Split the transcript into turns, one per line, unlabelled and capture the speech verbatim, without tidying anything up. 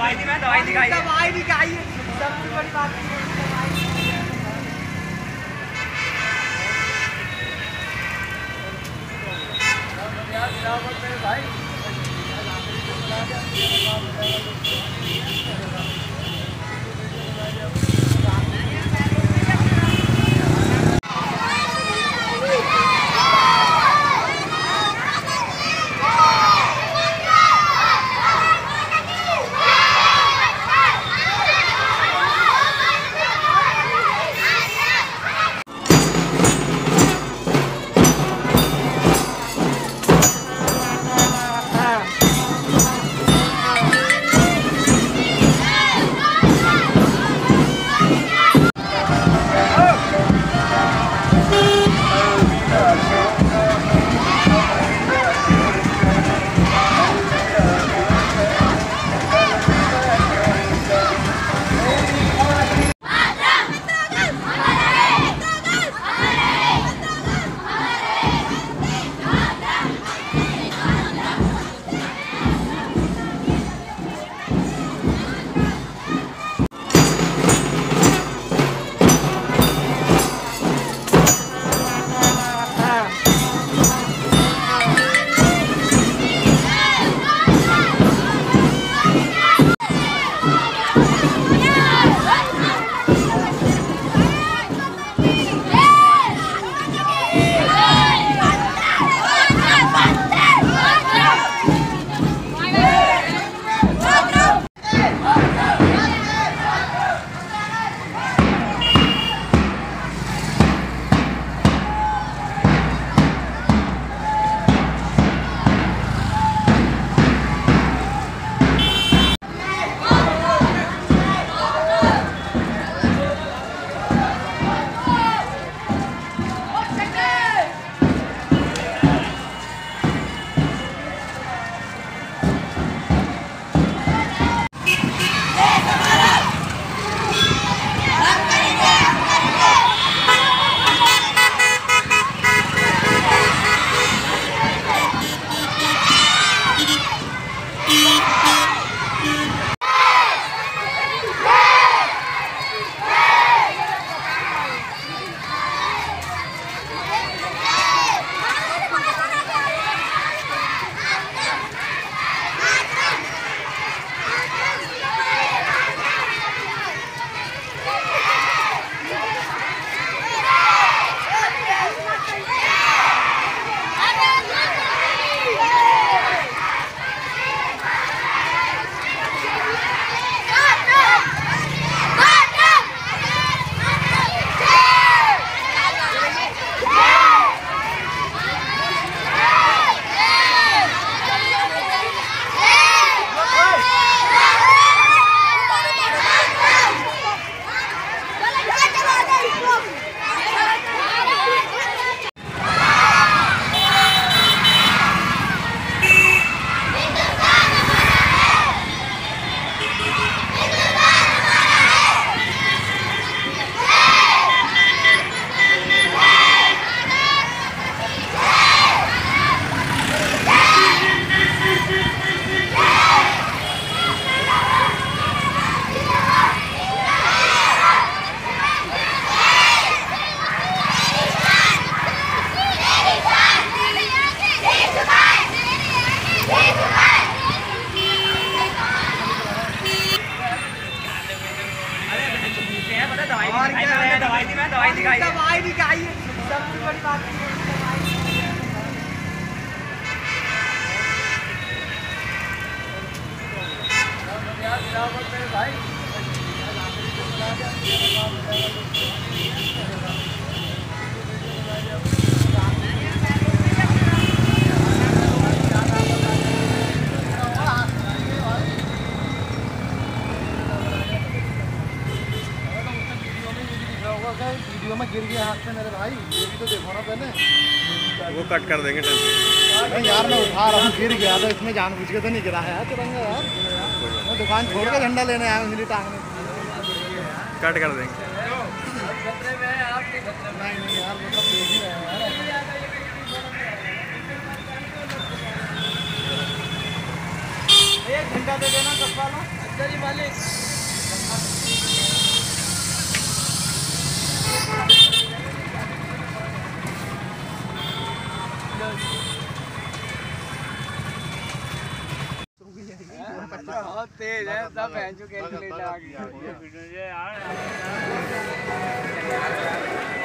दवाई दी, मैं दवाई दिखाई
दवाई दिखाई सबसे बड़ी बात है। भाई
दवाई दी, मैं दवाई दिखाई
दवाई दिखाई सबसे बड़ी बात है। भाई वीडियो में गिर गया हाथ से मेरे भाई, ये भी तो देखो ना पहले।
वो कट कर देंगे
नहीं यार, मैं उठा रहा हूँ, गिर गया था, इसमें जानबूझ के तो नहीं गिरा है यार तिरंगा यार। मैं दुकान छोड़ के झंडा लेने आया हूँ, टांगने
कट कर देंगे।
नहीं नहीं यार, मतलब देख ही रहे हैं यार। एक घंटा दे देना दस वाला।
बहुत तेज है सब बहन चुके कैलकुलेटर आ गया।